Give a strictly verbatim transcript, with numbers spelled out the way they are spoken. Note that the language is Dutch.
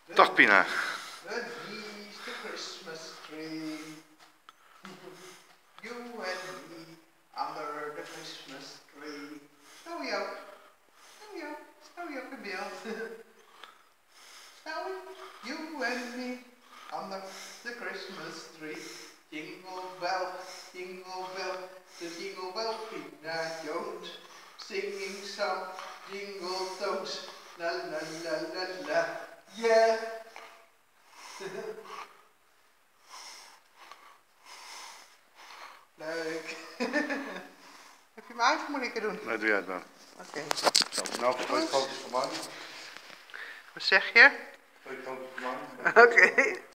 Dag Pina. Beneath the Christmas tree, you and me under the Christmas tree. Snowy out, snowy out, snowy out the beeld. Snowy, you and me under the Christmas tree. Jingle bell, jingle bell, the jingle bell Pina Jones, singing some jingle tones. La la la la la, yeah. Leuk. Heb je hem uit of moet ik het doen? Nee, doe jij het maar. Oké. Okay. Zo, nou twee foto's van mij. Wat zeg je? Twee foto's van mij. Oké. Okay.